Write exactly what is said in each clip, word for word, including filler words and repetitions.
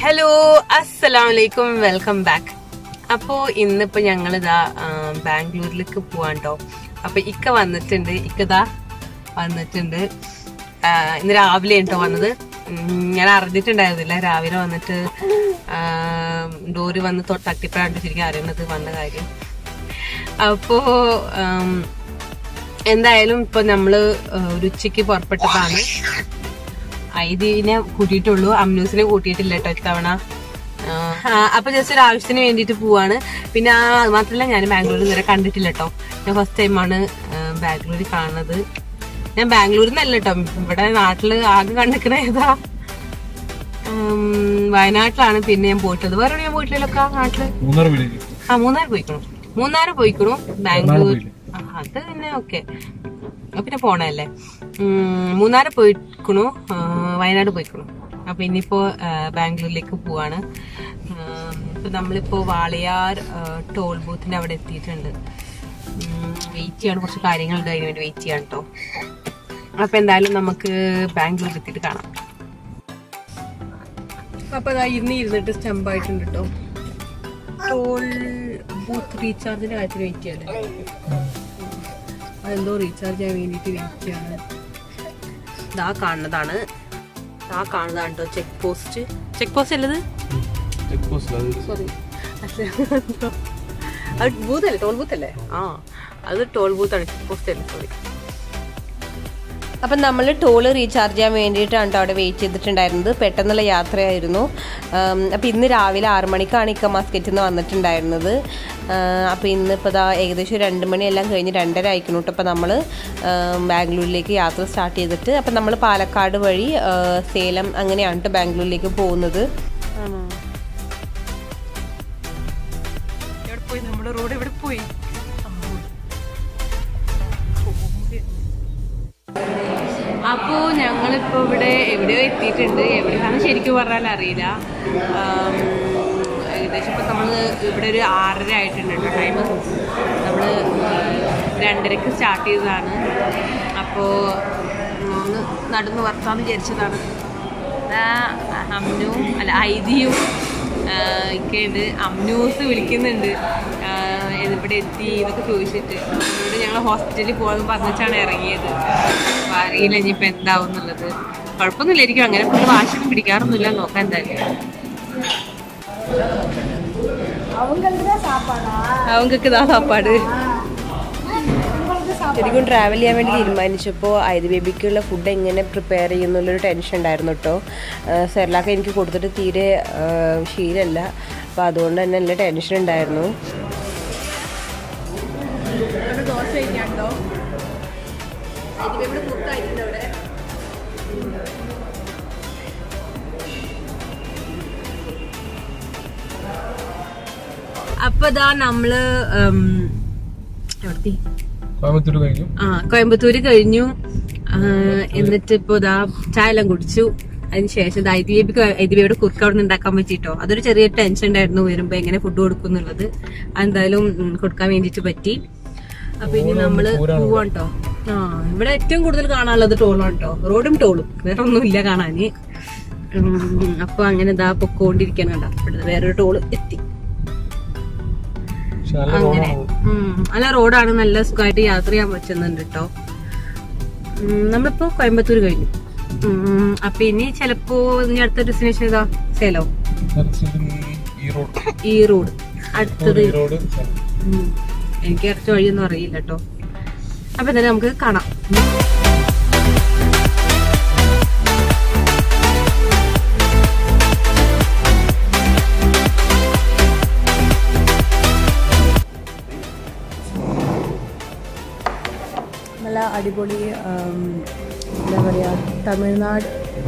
Hello അസ്സലാമലൈക്കും, welcome back. അപ്പോൾ ഇന്നിപ്പോൾ ഞങ്ങളിതാ ബാംഗ്ലൂരിലേക്ക് പോവാൻ കേട്ടോ. അപ്പോൾ ഇക്ക വന്നിട്ടുണ്ട്, ഇക്കതാ വന്നിട്ടുണ്ട്. ഇന്ന് രാവിലെ കേട്ടോ വന്നത്. ഞാൻ അറിഞ്ഞിട്ടുണ്ടായിരുന്നില്ല. രാവിലെ വന്നിട്ട് ഡോര് വന്ന് തൊട്ടട്ടിപ്പോഴാണ് ശരിക്കും അറിയുന്നത് വന്ന കാര്യം. അപ്പോൾ എന്തായാലും ഇപ്പൊ നമ്മള് ഒരു ഉച്ചക്ക് പുറപ്പെട്ടതാണ്. ഐദിനെ കൂട്ടിയിട്ടുള്ളൂ, അമ്നൂസിനെ കൂട്ടിയിട്ടില്ല കേട്ടോ ഇത്തവണ. അപ്പൊ ജസ്റ്റ് ഒരു ആവശ്യത്തിന് വേണ്ടിയിട്ട് പോവാണ്. പിന്നെ അത് മാത്രമല്ല, ഞാൻ ബാംഗ്ലൂരിൽ ഇതുവരെ കണ്ടിട്ടില്ല കേട്ടോ. ഞാൻ ഫസ്റ്റ് ടൈമാണ് ബാംഗ്ലൂരിൽ കാണുന്നത്. ഞാൻ ബാംഗ്ലൂരിൽ നിന്നല്ല കേട്ടോ, ഇവിടെ നാട്ടില് ആകെ കണ്ടിക്കണ ഏതാ വയനാട്ടിലാണ്. പിന്നെ ഞാൻ പോയിട്ടത് വേറെ ഞാൻ പോയിട്ടില്ലല്ലോ നാട്ടില്. ആ മൂന്നാർ പോയിക്കണു മൂന്നാർ പോയിക്കണു ബാംഗ്ലൂർ അത് പിന്നെ ഓക്കെ, പിന്നെ പോണല്ലേ. മൂന്നാറ് പോയിക്കണു, വയനാട് പോയിക്കണു. അപ്പൊ ഇനിയിപ്പോ ബാംഗ്ലൂരിലേക്ക് പോവാണ്. ഇപ്പൊ നമ്മളിപ്പോ വാളയാർ ടോൾ ബൂത്തിന്റെ അവിടെ എത്തിയിട്ടുണ്ട്. വെയിറ്റ് ചെയ്യാണ്, കുറച്ച് കാര്യങ്ങളുണ്ട്, അതിന് വേണ്ടി വെയിറ്റ് ചെയ്യാൻ കേട്ടോ. അപ്പൊ എന്തായാലും നമുക്ക് ബാംഗ്ലൂരിൽ എത്തിയിട്ട് കാണാം. അപ്പൊ അതാ ഇന്ന് ഇരുന്നിട്ട് സ്റ്റമ്പായിട്ടുണ്ട് കേട്ടോ. ടോൾ ബൂത്ത് റീചാർജിന്റെ കാര്യത്തിന് വെയിറ്റ് ചെയ്യല്ലേ, അതെന്തോ റീചാർജ് ചെയ്യാൻ വേണ്ടിയിട്ട് വെയിറ്റ് ചെയ്യാണ്. ഇതാ കാണുന്നതാണ്, ആ കാണുന്നതാണ് കേട്ടോ ചെക്ക് പോസ്റ്റ്. ചെക്ക് പോസ്റ്റ് അല്ലത്, സോറി അത് ബൂത്തല്ലേ, ടോൾ ബൂത്ത് അല്ലേ? ആ അത് ടോൾ ബൂത്താണ്, ചെക്ക് പോസ്റ്റ് അല്ലേ, സോറി. അപ്പം നമ്മൾ ടോള് റീചാർജ് ചെയ്യാൻ വേണ്ടിയിട്ടാണ് കേട്ടോ അവിടെ വെയിറ്റ് ചെയ്തിട്ടുണ്ടായിരുന്നത്. പെട്ടെന്നുള്ള യാത്രയായിരുന്നു. അപ്പോൾ ഇന്ന് രാവിലെ ആറ് മണിക്കാണ് ഇക്ക മസ്കറ്റിൽ നിന്ന് വന്നിട്ടുണ്ടായിരുന്നത്. അപ്പോൾ ഇന്നിപ്പോൾ ഇതാ ഏകദേശം രണ്ട് മണിയെല്ലാം കഴിഞ്ഞ് രണ്ടര ആയിക്കണം കേട്ടോ. അപ്പോൾ നമ്മൾ ബാംഗ്ലൂരിലേക്ക് യാത്ര സ്റ്റാർട്ട് ചെയ്തിട്ട്, അപ്പം നമ്മൾ പാലക്കാട് വഴി സേലം അങ്ങനെയാണ് കേട്ടോ ബാംഗ്ലൂരിലേക്ക് പോകുന്നത്. എവിടെ പോയി നമ്മുടെ റോഡ്, എവിടെ പോയി? അപ്പോ ഞങ്ങളിപ്പോ ഇവിടെ എവിടെയോ എത്തിയിട്ടുണ്ട്. എവിടെയാണ് ശരിക്കും പറഞ്ഞാൽ അറിയില്ല. ഏകദേശം ഇപ്പൊ നമ്മള് ഇവിടെ ഒരു ആറര ആയിട്ടുണ്ട് കേട്ടോ ടൈം. നമ്മള് രണ്ടരക്ക് സ്റ്റാർട്ട് ചെയ്തതാണ്. അപ്പോ ഒന്ന് നടന്ന് വർത്താന്ന് വിചാരിച്ചതാണ്. അമ്നു അല്ല ഐദിയും ഒക്കെയുണ്ട്. അമ്നൂസ് വിളിക്കുന്നുണ്ട് ഇവിടെ എത്തി എന്നൊക്കെ ചോദിച്ചിട്ട്. അതുകൊണ്ട് ഞങ്ങൾ ഹോസ്പിറ്റലിൽ പോകാൻ പറഞ്ഞിട്ടാണ് ഇറങ്ങിയത്. അപ്പൊ അറിയില്ല ഇനിയിപ്പോ എന്താവും എന്നുള്ളത്. കുഴപ്പമൊന്നുമില്ല, എനിക്കും അങ്ങനെ ഫുള്ള് വാശിയൊന്നും പിടിക്കാറൊന്നുമില്ല. നോക്കാം എന്തായാലും. അവങ്ങൾക്ക് ഇതാ സാപ്പാട്. ശരിക്കും ട്രാവൽ ചെയ്യാൻ വേണ്ടി തീരുമാനിച്ചപ്പോൾ ഐദി ബേബിക്കുള്ള ഫുഡ് എങ്ങനെ പ്രിപ്പയർ ചെയ്യുന്നുള്ളൊരു ടെൻഷൻ ഉണ്ടായിരുന്നു കേട്ടോ. സെർലാക്ക് എനിക്ക് കൊടുത്തിട്ട് തീരെ ശീലമല്ല, അപ്പോൾ അതുകൊണ്ട് തന്നെ നല്ല ടെൻഷൻ ഉണ്ടായിരുന്നു. ദോശ കഴിക്കാണ്ടോ അവിടെ. അപ്പൊ ഇതാ നമ്മള് എവിടത്തി ആ കോയമ്പത്തൂര് കഴിഞ്ഞു. എന്നിട്ട് ഇപ്പൊ ഇതാ ചായ എല്ലാം കുടിച്ചു. അതിനുശേഷം ഐദിബിക്ക് ഐദിബിയുടെ കുറുക്ക് അവിടെ നിന്ന് ഉണ്ടാക്കാൻ പറ്റിട്ടോ. അതൊരു ചെറിയ ടെൻഷൻ ഉണ്ടായിരുന്നു വരുമ്പോ എങ്ങനെ ഫുഡ് കൊടുക്കും എന്നുള്ളത്. എന്തായാലും കൊടുക്കാൻ വേണ്ടിട്ട് പറ്റി. അപ്പൊ ഇനി നമ്മള് പോവാൻ കേട്ടോ. ആ ഇവിടെ ഏറ്റവും കൂടുതൽ കാണാനുള്ളത് ടോളാണ് കേട്ടോ. റോഡും ടോളും, വേറെ ഒന്നുമില്ല കാണാന്. അപ്പൊ അങ്ങനെ ഇതാ പൊക്കോണ്ടിരിക്കാൻ കണ്ട ഇവിടെ വേറൊരു ടോള് എത്തി. അങ്ങനെ നല്ല റോഡാണ്, നല്ല സുഖമായിട്ട് യാത്ര ചെയ്യാൻ പറ്റുന്നുണ്ട് കേട്ടോ. നമ്മളിപ്പോ കോയമ്പത്തൂർ കഴിഞ്ഞു. അപ്പൊ ഇനി ചിലപ്പോ ഇനി അടുത്ത ഡെസ്റ്റിനേഷൻ ഏതാ? സേലോ, ഈ റോഡ് അടുത്തത്. എനിക്ക് അടുത്ത വഴിയൊന്നും അറിയില്ല കേട്ടോ. അപ്പൊ എന്തായാലും നമുക്ക് കാണാം. നല്ല അടിപൊളി എന്താ പറയാ, തമിഴ്നാട്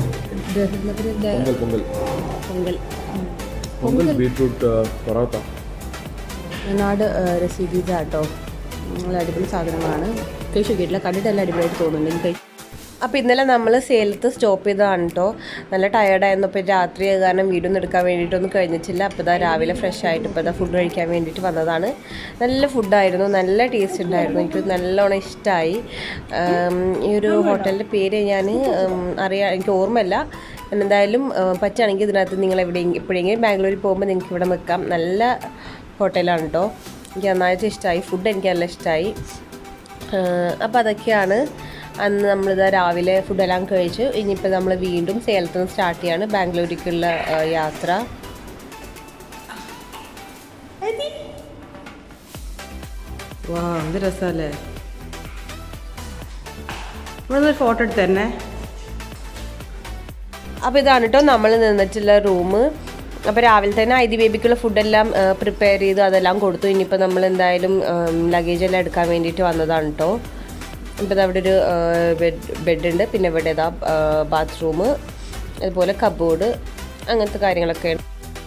പൊങ്കൽ പൊങ്കൽ ബീട്രൂട്ട് പൊറോട്ട തമിഴ്നാട് റെസിപ്പീസ് ആട്ടോ. നല്ല അടിപൊളി സാധനങ്ങളാണ്. കഴിച്ചു നോക്കിയിട്ടില്ല, കണ്ടിട്ട് എല്ലാം അടിപൊളിയായിട്ട് തോന്നുന്നുണ്ട് എനിക്ക്. അപ്പോൾ ഇന്നലെ നമ്മൾ സേലത്ത് സ്റ്റോപ്പ് ചെയ്തതാണ് കേട്ടോ. നല്ല ടയേർഡായിരുന്നു. അപ്പോൾ രാത്രി കാരണം വീഡിയോ ഒന്നും എടുക്കാൻ വേണ്ടിയിട്ടൊന്നും കഴിഞ്ഞിട്ടില്ല. അപ്പോൾ ഇതാ രാവിലെ ഫ്രഷ് ആയിട്ട് ഇപ്പോൾ ഇതാ ഫുഡ് കഴിക്കാൻ വേണ്ടിയിട്ട് വന്നതാണ്. നല്ല ഫുഡായിരുന്നു, നല്ല ടേസ്റ്റ് ഉണ്ടായിരുന്നു. എനിക്ക് നല്ലോണം ഇഷ്ടമായി. ഈ ഒരു ഹോട്ടലിൻ്റെ പേര് ഞാൻ അറിയാൻ എനിക്ക് ഓർമ്മയില്ല. എന്തായാലും പറ്റുകയാണെങ്കിൽ ഇതിനകത്ത് നിങ്ങൾ എവിടെയെങ്കിലും എപ്പോഴെങ്കിലും ബാംഗ്ലൂരിൽ പോകുമ്പോൾ നിങ്ങൾക്ക് ഇവിടെ നിൽക്കാം. നല്ല ഹോട്ടലാണ് കേട്ടോ. എനിക്ക് നന്നായിട്ട് ഇഷ്ടമായി. ഫുഡ് എനിക്ക് നല്ല ഇഷ്ടമായി. അപ്പോൾ അതൊക്കെയാണ് അന്ന് നമ്മളിത് രാവിലെ ഫുഡെല്ലാം കഴിച്ചു. ഇനിയിപ്പോൾ നമ്മൾ വീണ്ടും സേലത്ത് നിന്ന് സ്റ്റാർട്ട് ചെയ്യാണ് ബാംഗ്ലൂരിലേക്കുള്ള യാത്ര. വാ എന്ത് രസമല്ലേ. ഇവിടെ ഫോട്ടോ എടുത്ത് തന്നെ. അപ്പോൾ ഇതാണ് കേട്ടോ നമ്മൾ നിന്നിട്ടുള്ള റൂം. അപ്പോൾ രാവിലെ തന്നെ ഐതി ബേബിക്കുള്ള ഫുഡെല്ലാം പ്രിപ്പയർ ചെയ്ത് അതെല്ലാം കൊടുത്തു. ഇനിയിപ്പോൾ നമ്മൾ എന്തായാലും ലഗേജ് എല്ലാം എടുക്കാൻ വേണ്ടിയിട്ട് വന്നതാണ് കേട്ടോ. ഇപ്പോൾ അവിടെ ഒരു ബെഡ് ബെഡുണ്ട്, പിന്നെ ഇവിടെ ഇതാ ബാത്റൂം, അതുപോലെ കബോർഡ്, അങ്ങനത്തെ കാര്യങ്ങളൊക്കെയാണ്.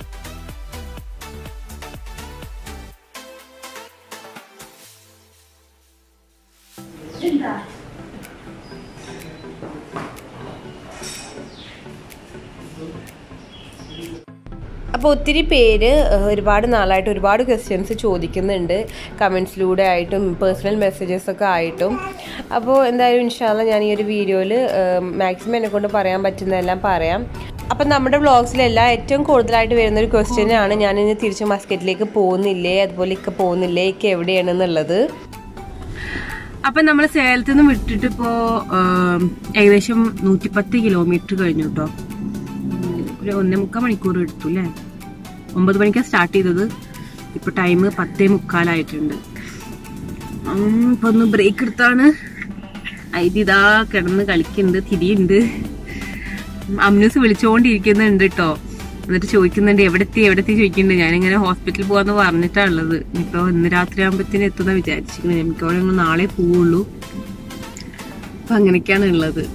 അപ്പോൾ ഒത്തിരി പേര് ഒരുപാട് നാളായിട്ട് ഒരുപാട് ക്വസ്റ്റ്യൻസ് ചോദിക്കുന്നുണ്ട്, കമൻസിലൂടെ ആയിട്ടും പേഴ്സണൽ മെസ്സേജസൊക്കെ ആയിട്ടും. അപ്പോൾ എന്തായാലും ഇൻഷാ അല്ലാഹ് ഞാൻ ഈ ഒരു വീഡിയോയിൽ മാക്സിമം എന്നെക്കൊണ്ട് പറയാൻ പറ്റുന്നതെല്ലാം പറയാം. അപ്പം നമ്മുടെ വ്ളോഗ്സിലെല്ലാം ഏറ്റവും കൂടുതലായിട്ട് വരുന്നൊരു ക്വസ്റ്റ്യനാണ് ഞാനിനി തിരിച്ച് മസ്കറ്റിലേക്ക് പോകുന്നില്ലേ, അതുപോലെ ഇക്ക പോകുന്നില്ലേ, ഇക്ക എവിടെയാണെന്നുള്ളത്. അപ്പം നമ്മൾ സേലത്ത് നിന്ന് വിട്ടിട്ട് ഇപ്പോൾ ഏകദേശം നൂറ്റിപ്പത്ത് കിലോമീറ്റർ കഴിഞ്ഞു കേട്ടോ. ഒരു ഒന്നേ മുക്കാൽ മണിക്കൂർ എടുത്തു അല്ലേ. ഒമ്പത് മണിക്കാണ് സ്റ്റാർട്ട് ചെയ്തത്. ഇപ്പൊ ടൈം പത്തേ മുക്കാലായിട്ടുണ്ട്. ഇപ്പൊ ഒന്ന് ബ്രേക്ക് എടുത്താണ്. ഐതി ഇതാ കിടന്ന് കളിക്കുന്നുണ്ട്, തിരിയുണ്ട്. അമ്നൂസ് വിളിച്ചുകൊണ്ടിരിക്കുന്നുണ്ട് കേട്ടോ. എന്നിട്ട് ചോദിക്കുന്നുണ്ട് എവിടെത്തി എവിടെത്തി ചോദിക്കുന്നുണ്ട്. ഞാനിങ്ങനെ ഹോസ്പിറ്റലിൽ പോവാന്ന് പറഞ്ഞിട്ടാണ് ഉള്ളത്. ഇപ്പൊ ഇന്ന് രാത്രി ആകുമ്പത്തിന് എത്തുന്ന വിചാരിച്ചിരിക്കുന്നത്. നമുക്ക് അവിടെ നാളെ പോവുള്ളൂ. അപ്പൊ അങ്ങനെയൊക്കെയാണ് ഉള്ളത്.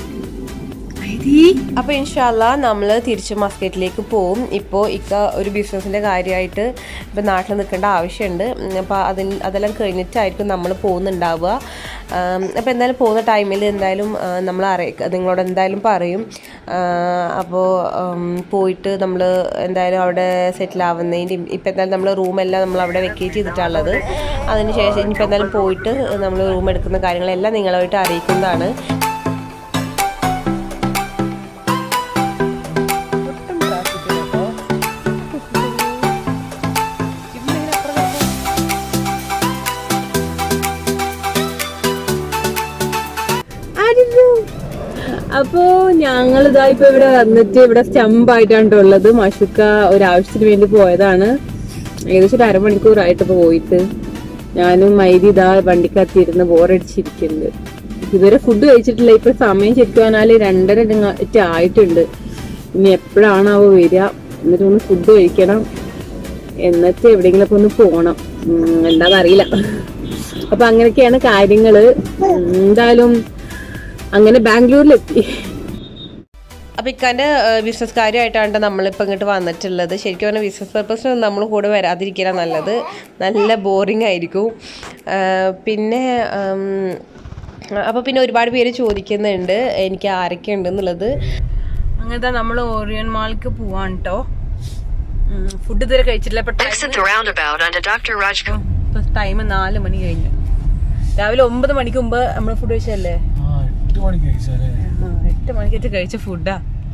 അപ്പോൾ ഇൻഷാ അല്ലാഹ് നമ്മൾ തിരിച്ച് മസ്കറ്റിലേക്ക് പോവും. ഇപ്പോൾ ഇക്ക ഒരു ബിസിനസ്സിൻ്റെ കാര്യമായിട്ട് ഇപ്പോൾ നാട്ടിൽ നിൽക്കേണ്ട ആവശ്യമുണ്ട്. അപ്പോൾ അതിൽ അതെല്ലാം കഴിഞ്ഞിട്ടായിരിക്കും നമ്മൾ പോകുന്നുണ്ടാവുക. അപ്പോൾ എന്തായാലും പോകുന്ന ടൈമിൽ എന്തായാലും നമ്മൾ അറിയിക്കുക, നിങ്ങളോട് എന്തായാലും പറയും. അപ്പോൾ പോയിട്ട് നമ്മൾ എന്തായാലും അവിടെ സെറ്റിൽ ആവുന്നതിൻ്റെ ഇപ്പോൾ എന്തായാലും നമ്മൾ റൂമെല്ലാം നമ്മൾ അവിടെ വെക്കേറ്റ് ചെയ്തിട്ടുള്ളത്. അതിന് ശേഷം ഇനിയിപ്പോൾ എന്തായാലും പോയിട്ട് നമ്മൾ റൂം എടുക്കുന്ന കാര്യങ്ങളെല്ലാം നിങ്ങളായിട്ട് അറിയിക്കുന്നതാണ്. അപ്പോ ഞങ്ങളിതാ ഇപ്പൊ ഇവിടെ വന്നിട്ട് ഇവിടെ സ്റ്റമ്പായിട്ടാണ് ഉള്ളത്. മഷുക്ക ഒരാവശ്യത്തിന് വേണ്ടി പോയതാണ്. ഏകദേശം ഒരു അരമണിക്കൂറായിട്ട് ഇപ്പൊ പോയിട്ട്. ഞാനും മൈദി ഇതാ വണ്ടിക്കകത്തിരുന്ന് ബോറടിച്ചിരിക്കുന്നുണ്ട്. ഇതുവരെ ഫുഡ് കഴിച്ചിട്ടില്ല. ഇപ്പൊ സമയം ശരിക്കും പറഞ്ഞാല് രണ്ടര ആയിട്ടുണ്ട്. ഇനി എപ്പോഴാണാവോ വരിക. എന്നിട്ട് ഒന്ന് ഫുഡ് കഴിക്കണം, എന്നിട്ട് എവിടെയെങ്കിലൊക്കെ ഒന്ന് പോണം. എന്താണെന്നറിയില്ല. അപ്പൊ അങ്ങനെയൊക്കെയാണ് കാര്യങ്ങള്. എന്തായാലും അങ്ങനെ ബാംഗ്ലൂരിലെത്തി. അപ്പോൾ ഇക്കാൻ്റെ ബിസിനസ് കാര്യമായിട്ടാണ് നമ്മളിപ്പോൾ ഇങ്ങോട്ട് വന്നിട്ടുള്ളത്. ശരിക്കും പറഞ്ഞാൽ ബിസിനസ് പർപ്പസിന് നമ്മൾ കൂടെ വരാതിരിക്കണം നല്ലത്. നല്ല ബോറിംഗ് ആയിരിക്കും. പിന്നെ അപ്പോൾ പിന്നെ ഒരുപാട് പേര് ചോദിക്കുന്നുണ്ട് എനിക്ക് ആരൊക്കെ ഉണ്ടെന്നുള്ളത്. അങ്ങനത്തെ നമ്മൾ ഓറിയൻ മാൾക്ക് പോവാൻ കേട്ടോ. ഫുഡ് ഇതുവരെ കഴിച്ചിട്ടില്ല. ടൈം നാല് മണി കഴിഞ്ഞു. രാവിലെ ഒമ്പത് മണിക്ക് മുമ്പ് നമ്മൾ ഫുഡ് കഴിച്ചല്ലേ? എട്ട് മണിക്കേറ്റ് കഴിച്ച ഫുഡാ.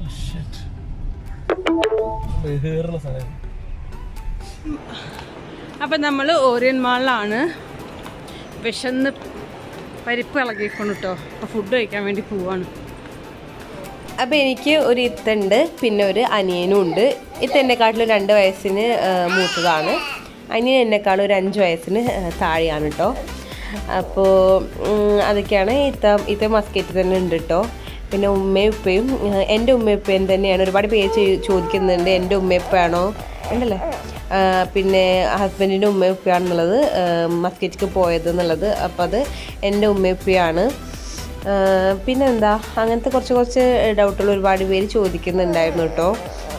അപ്പൊ നമ്മള് ഓറിയൻ മാളിലാണ്. വിശന്ന് പരിപ്പ് ഇളകിക്കൊണ്ട് കേട്ടോ. അപ്പൊ ഫുഡ് കഴിക്കാൻ വേണ്ടി പോവാണ്. അപ്പോൾ എനിക്ക് ഒരു ഇത്തുണ്ട്, പിന്നെ ഒരു അനിയനും ഉണ്ട്. ഇത്ത എന്നെക്കാട്ടിലും രണ്ട് വയസ്സിന് മൂത്തതാണ്. അനിയൻ എന്നെക്കാളും ഒരു അഞ്ച് വയസ്സിന് താഴെയാണ് കേട്ടോ. അപ്പോൾ അതൊക്കെയാണ്. ഇത്ത ഇത്ത മസ്കറ്റ് തന്നെ ഉണ്ട് കേട്ടോ. പിന്നെ ഉമ്മയും ഉപ്പയും എൻ്റെ ഉമ്മയും ഉപ്പയും തന്നെയാണ്. ഒരുപാട് പേര് ചോദിക്കുന്നുണ്ട് എൻ്റെ ഉമ്മയും ഉപ്പയാണോ ഉണ്ടല്ലേ. പിന്നെ ഹസ്ബൻഡിൻ്റെ ഉമ്മയും ഉപ്പയാണെന്നുള്ളത് മസ്കറ്റിക്ക് പോയത് എന്നുള്ളത്. അപ്പോൾ അത് എൻ്റെ ഉമ്മയും ഉപ്പയാണ്. പിന്നെന്താ അങ്ങനത്തെ കുറച്ച് കുറച്ച് ഡൗട്ടുകൾ ഒരുപാട് പേര് ചോദിക്കുന്നുണ്ടായിരുന്നു കേട്ടോ.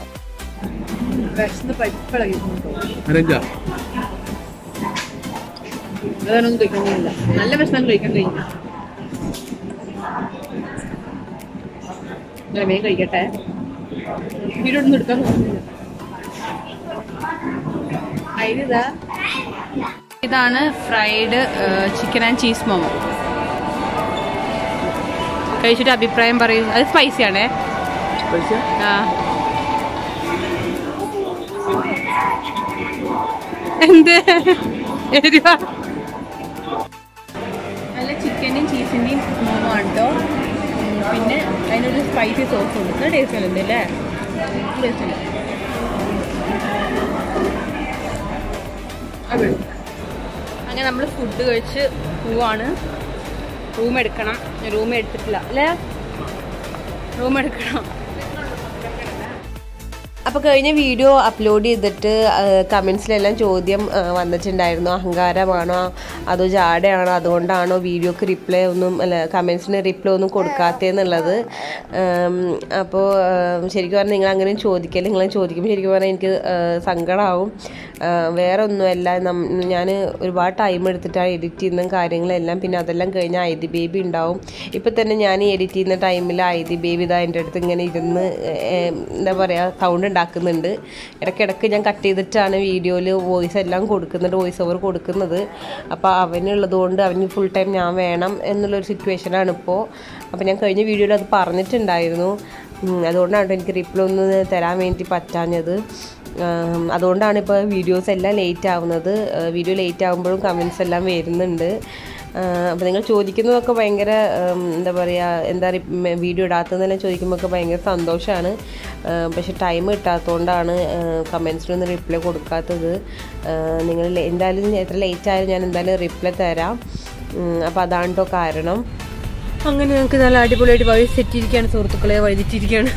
അതൊന്നും കഴിക്കുന്നില്ല. നല്ല ഭക്ഷണം കഴിക്കാൻ കഴിയില്ല. വേഗം കഴിക്കട്ടെ. വീഡിയോ ഒന്നും എടുക്കാൻ തോന്നുന്നില്ല. അതിനിതാ ഇതാണ് fried chicken and cheese momo. കഴിച്ചിട്ട് അഭിപ്രായം പറയൂ. അത് സ്പൈസി ആണേ. എന്ത് എരിവാ? നല്ല ചിക്കനും ചീസിൻ്റെയും മോമാണ് കേട്ടോ. പിന്നെ അതിനൊരു സ്പൈസി സോസ് ഉണ്ട്. നല്ല ടേസ്റ്റ് ഉണ്ട് അല്ലേ? ടേസ്റ്റ് ഉണ്ട്. അങ്ങനെ നമ്മൾ ഫുഡ് കഴിച്ച് പോവാണ്. റൂം എടുക്കണം. റൂം എടുത്തിട്ടില്ല അല്ലേ? റൂം എടുക്കണം. അപ്പോൾ കഴിഞ്ഞ വീഡിയോ അപ്ലോഡ് ചെയ്തിട്ട് കമൻസിലെല്ലാം ചോദ്യം വന്നിട്ടുണ്ടായിരുന്നു, അഹങ്കാരമാണോ അതോ ജാടയാണോ, അതുകൊണ്ടാണോ വീഡിയോക്ക് റിപ്ലൈ ഒന്നും അല്ല കമൻസിന് റിപ്ലൈ ഒന്നും കൊടുക്കാത്തതെന്നുള്ളത്. അപ്പോൾ ശരിക്കും പറഞ്ഞാൽ നിങ്ങൾ അങ്ങനെ ചോദിക്കല്, നിങ്ങളെ ചോദിക്കുമ്പോൾ ശരിക്കും പറഞ്ഞാൽ എനിക്ക് സങ്കടമാവും. വേറെ ഒന്നുമല്ല, ഞാൻ ഒരുപാട് ടൈം എടുത്തിട്ടാണ് എഡിറ്റ് ചെയ്യുന്ന കാര്യങ്ങളെല്ലാം. പിന്നെ അതെല്ലാം കഴിഞ്ഞാൽ ഐദി ബേബി ഉണ്ടാവും. ഇപ്പം തന്നെ ഞാൻ എഡിറ്റ് ചെയ്യുന്ന ടൈമിൽ ഐദി ബേബി ഇതാ എൻ്റെ അടുത്ത് ഇങ്ങനെ ഇരുന്ന് എന്താ പറയുക സൗണ്ട് ഉണ്ടാക്കുന്നുണ്ട്. ഇടയ്ക്കിടയ്ക്ക് ഞാൻ കട്ട് ചെയ്തിട്ടാണ് വീഡിയോയിൽ വോയിസ് എല്ലാം കൊടുക്കുന്നത്, വോയിസ് ഓവർ കൊടുക്കുന്നത്. അപ്പോൾ അവനുള്ളത് കൊണ്ട് അവന് ഫുൾ ടൈം ഞാൻ വേണം എന്നുള്ളൊരു സിറ്റുവേഷനാണ് ഇപ്പോൾ. അപ്പോൾ ഞാൻ കഴിഞ്ഞ വീഡിയോയിൽ അത് പറഞ്ഞിട്ടുണ്ടായിരുന്നു. അതുകൊണ്ടാണ് എനിക്ക് റിപ്ലൈ ഒന്ന് തരാൻ വേണ്ടി പറ്റാഞ്ഞത്. അതുകൊണ്ടാണ് ഇപ്പോൾ വീഡിയോസ് എല്ലാം ലേറ്റ് ആവുന്നത്. വീഡിയോ ലേറ്റ് ആകുമ്പോഴും കമൻസ് എല്ലാം വരുന്നുണ്ട്. അപ്പോൾ നിങ്ങൾ ചോദിക്കുന്നതൊക്കെ ഭയങ്കര എന്താ പറയുക, എന്താ വീഡിയോ ഇടാത്തതെന്നെല്ലാം ചോദിക്കുമ്പോഴൊക്കെ ഭയങ്കര സന്തോഷമാണ്. പക്ഷെ ടൈം കിട്ടാത്തതുകൊണ്ടാണ് കമൻസിനൊന്നും റിപ്ലൈ കൊടുക്കാത്തത്. നിങ്ങൾ എന്തായാലും എത്ര ലേറ്റ് ആയാലും ഞാൻ എന്തായാലും റിപ്ലൈ തരാം. അപ്പോൾ അതാണ് കേട്ടോ കാരണം. അങ്ങനെ ഞങ്ങൾക്ക് നല്ല അടിപൊളിയായിട്ട് വഴി സെറ്റിരിക്കുകയാണ് സുഹൃത്തുക്കളെ, വഴിതെറ്റിരിക്കുകയാണ്.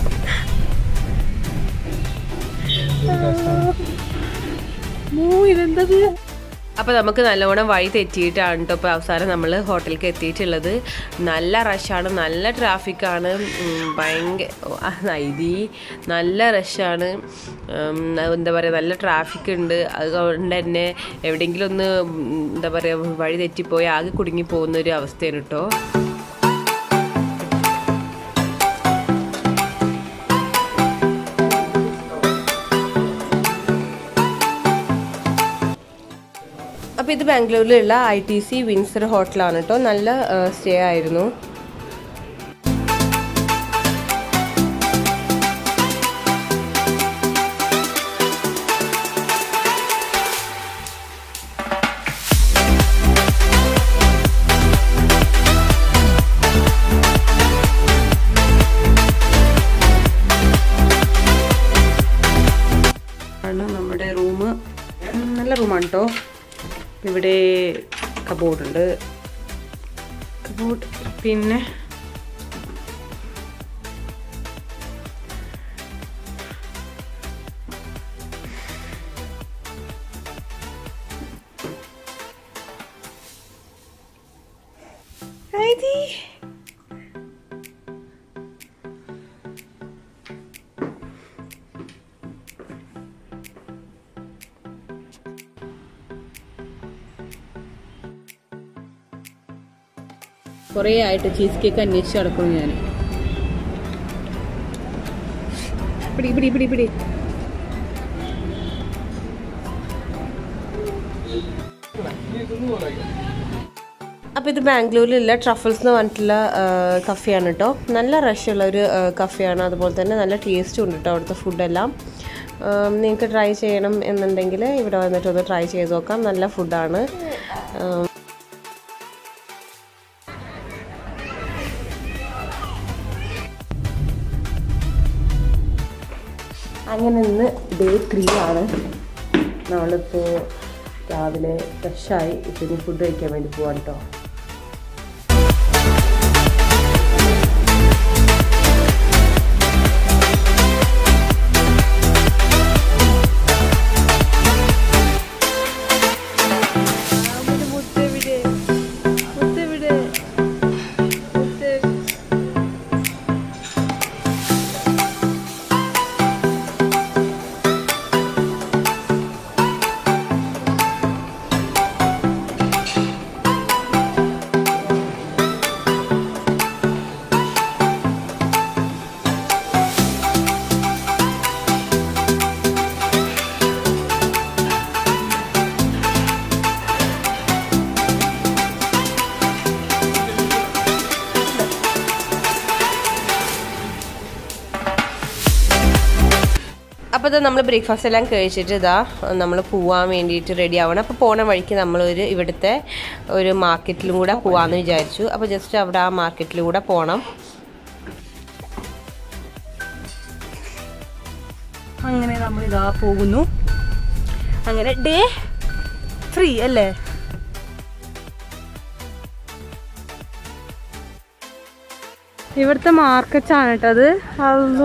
ഇതെന്തത്? അപ്പോൾ നമുക്ക് നല്ലോണം വഴി തെറ്റിയിട്ടാണ് കേട്ടോ ഇപ്പോൾ അവസാനം നമ്മൾ ഹോട്ടലിലേക്ക് എത്തിയിട്ടുള്ളത്. നല്ല റഷാണ്, നല്ല ട്രാഫിക്കാണ്, ഭയങ്കര ഇതി നല്ല റഷാണ്. എന്താ പറയുക, നല്ല ട്രാഫിക് ഉണ്ട്. അതുകൊണ്ട് തന്നെ എവിടെയെങ്കിലും ഒന്ന് എന്താ പറയുക വഴി തെറ്റിപ്പോയി ആകെ കുടുങ്ങി പോകുന്നൊരു അവസ്ഥയാണ് കേട്ടോ. അപ്പോൾ ഇത് ബാംഗ്ലൂരിലുള്ള ഐ ടി സി വിൻസർ ഹോട്ടലാണ് കേട്ടോ. നല്ല സ്റ്റേ ആയിരുന്നു. നമ്മുടെ റൂം നല്ല റൂമാണ് കേട്ടോ. ഇവിടെ കബോർഡ് ഉണ്ട്, കബോർഡ് പിന്നെ കുറേ ആയിട്ട് ചീസ് കേക്ക് അന്വേഷിച്ച് നടക്കുന്നു ഞാൻ. പിടി പിടി പിടി പിടി അപ്പോൾ ഇത് ബാംഗ്ലൂരിലുള്ള ട്രഫിൾസ് എന്ന് പറഞ്ഞിട്ടുള്ള കഫേയാണ് കേട്ടോ. നല്ല റഷുള്ള ഒരു കഫേയാണ്, അതുപോലെ തന്നെ നല്ല ടേസ്റ്റും ഉണ്ട് കേട്ടോ അവിടുത്തെ ഫുഡെല്ലാം. നിങ്ങൾക്ക് ട്രൈ ചെയ്യണം എന്നുണ്ടെങ്കിൽ ഇവിടെ വന്നിട്ടൊന്ന് ട്രൈ ചെയ്ത് നോക്കാം. നല്ല ഫുഡാണ്. അങ്ങനെ ഇന്ന് ഡേ ത്രീ ആണ്. നമ്മളിപ്പോൾ രാവിലെ ഫ്രഷായി ഇപ്പോൾ ഇനി ഫുഡ് കഴിക്കാൻ വേണ്ടി പോവാം കേട്ടോ. അപ്പോൾ ഇത് നമ്മൾ ബ്രേക്ക്ഫാസ്റ്റ് എല്ലാം കഴിച്ചിട്ട് ഇതാ നമ്മൾ പോവാൻ വേണ്ടിയിട്ട് റെഡി ആവണം. അപ്പോൾ പോണ വഴിക്ക് നമ്മളൊരു ഇവിടുത്തെ ഒരു മാർക്കറ്റിലും കൂടെ പോവാമെന്ന് വിചാരിച്ചു. അപ്പോൾ ജസ്റ്റ് അവിടെ ആ മാർക്കറ്റിലൂടെ പോകണം. അങ്ങനെ നമ്മൾ ഇതാ പോകുന്നു. അങ്ങനെ ഡേ ഫ്രീ അല്ലേ? ഇവിടുത്തെ മാർക്കറ്റാണ് കേട്ടത്. അല്ലോ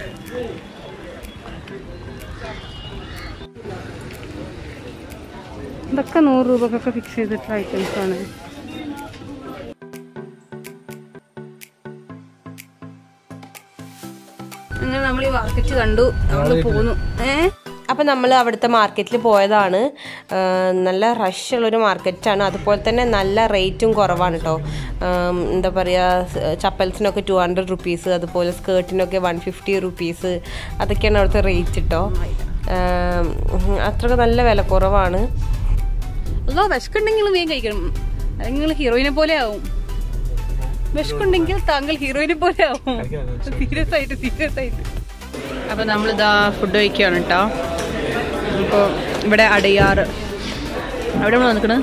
ഇതൊക്കെ നൂറ് രൂപക്കൊക്കെ ഫിക്സ് ചെയ്തിട്ടുള്ള ഐറ്റംസ് ആണ്. അങ്ങനെ നമ്മൾ ഈ മാർക്കറ്റ് കണ്ടു, നമ്മൾ പോകുന്നു. ഏഹ് അപ്പോൾ നമ്മൾ അവിടുത്തെ മാർക്കറ്റിൽ പോയതാണ്. നല്ല റഷുള്ളൊരു മാർക്കറ്റാണ്. അതുപോലെ തന്നെ നല്ല റേറ്റും കുറവാണ് കേട്ടോ. എന്താ പറയുക, ചപ്പൽസിനൊക്കെ ടു ഹൺഡ്രഡ് റുപ്പീസ്, അതുപോലെ സ്കേർട്ടിനൊക്കെ വൺ ഫിഫ്റ്റി റുപ്പീസ്, അതൊക്കെയാണ് അവിടുത്തെ റേറ്റ് കേട്ടോ. അത്രയ്ക്ക് നല്ല വില കുറവാണ്. അതോ വിശക്കുണ്ടെങ്കിൽ വേഗം കഴിക്കണം, നിങ്ങൾ ഹീറോയിനെ പോലെ ആവും. വിശക്കുണ്ടെങ്കിൽ താങ്കൾ ഹീറോയിനെ പോലെ ആവും. സീരിയസ് ആയിട്ട് സീരിയസ് ആയിട്ട് അപ്പോൾ നമ്മളിതാ ഫുഡ് കഴിക്കുകയാണ് കേട്ടോ. അപ്പോൾ ഇവിടെ അടയാറ് അവിടെ നമ്മൾ വന്നിക്കണ്.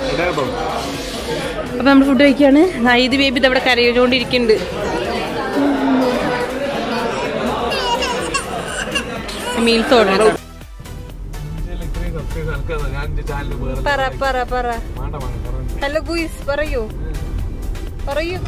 അപ്പോൾ നമ്മൾ ഫുഡ് കഴിക്കുകയാണ്. ഇത് ബേബി ഇതവിടെ കരയോണ്ടിരിക്കുന്നുണ്ട്. മീൽസ് ഓർഡർ പറ പറ പറ ഹലോ ഗൂയിസ് പറയൂ പറയൂ.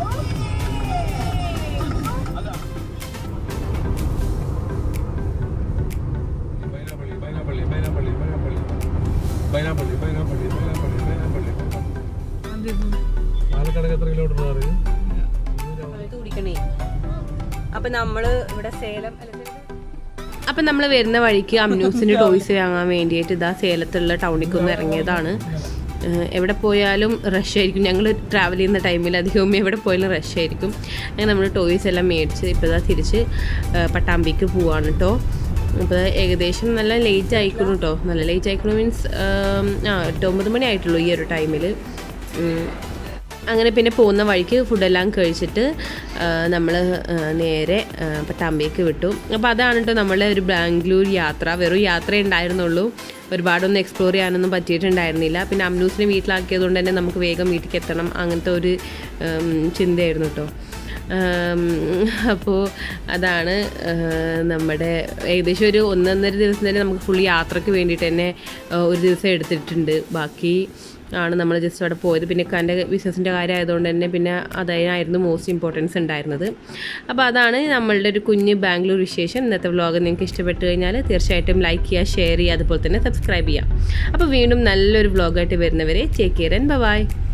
അപ്പൊ നമ്മള് ഇവിടെ സേലം അപ്പം നമ്മൾ വരുന്ന വഴിക്ക് അമ്നൂസിൻ്റെ ടോയ്സ് വാങ്ങാൻ വേണ്ടിയിട്ട് ഇതാ സേലത്തുള്ള ടൗണിലേക്ക് ഒന്ന് ഇറങ്ങിയതാണ്. എവിടെ പോയാലും റഷ് ആയിരിക്കും. ഞങ്ങൾ ട്രാവൽ ചെയ്യുന്ന ടൈമിൽ അധികവും എവിടെ പോയാലും റഷ് ആയിരിക്കും. അങ്ങനെ നമ്മൾ ടോയ്സ് എല്ലാം മേടിച്ച് ഇപ്പോൾ ഇതാ തിരിച്ച് പട്ടാമ്പിക്ക് പോവാണ് കേട്ടോ. അപ്പോൾ ഏകദേശം നല്ല ലേറ്റ് ആയിക്കണം കേട്ടോ. നല്ല ലേറ്റ് ആയിക്കണം മീൻസ് ആ എട്ടൊമ്പത് മണി ആയിട്ടുള്ളൂ ഈ ഒരു ടൈമിൽ. അങ്ങനെ പിന്നെ പോകുന്ന വഴിക്ക് ഫുഡെല്ലാം കഴിച്ചിട്ട് നമ്മൾ നേരെ പട്ടാമ്പിക്ക് വിട്ടു. അപ്പോൾ അതാണ് കേട്ടോ നമ്മളെ ഒരു ബാംഗ്ലൂർ യാത്ര. വെറും യാത്രയേ ഉണ്ടായിരുന്നുള്ളൂ, ഒരുപാടൊന്നും എക്സ്പ്ലോർ ചെയ്യാനൊന്നും പറ്റിയിട്ടുണ്ടായിരുന്നില്ല. പിന്നെ അമ്നൂസിനെ വീട്ടിലാക്കിയത് കൊണ്ട് തന്നെ നമുക്ക് വേഗം വീട്ടിലേക്ക് എത്തണം, അങ്ങനത്തെ ഒരു ചിന്തയായിരുന്നു കേട്ടോ. അപ്പോൾ അതാണ് നമ്മുടെ ഏകദേശം ഒരു ഒന്നൊന്നര ദിവസം തന്നെ നമുക്ക് ഫുൾ യാത്രയ്ക്ക് വേണ്ടിയിട്ട് തന്നെ ഒരു ദിവസം എടുത്തിട്ടുണ്ട്. ബാക്കി ആണ് നമ്മൾ ജസ്റ്റ് അവിടെ പോയത്. പിന്നെ എൻ്റെ ബിസിനസ്സിൻ്റെ കാര്യം ആയതുകൊണ്ട് തന്നെ പിന്നെ അതിനായിരുന്നു മോസ്റ്റ് ഇമ്പോർട്ടൻസ് ഉണ്ടായിരുന്നത്. അപ്പോൾ അതാണ് നമ്മളുടെ ഒരു കുഞ്ഞ് ബാംഗ്ലൂർ വിശേഷം. ഇന്നത്തെ വ്ലോഗ് നിങ്ങൾക്ക് ഇഷ്ടപ്പെട്ട് കഴിഞ്ഞാൽ തീർച്ചയായിട്ടും ലൈക്ക് ചെയ്യുക, ഷെയർ ചെയ്യുക, അതുപോലെ തന്നെ സബ്സ്ക്രൈബ് ചെയ്യുക. അപ്പോൾ വീണ്ടും നല്ലൊരു വ്ലോഗായിട്ട് വരുന്നവരെ ടേക്ക് കെയർ ആൻഡ് ബൈ.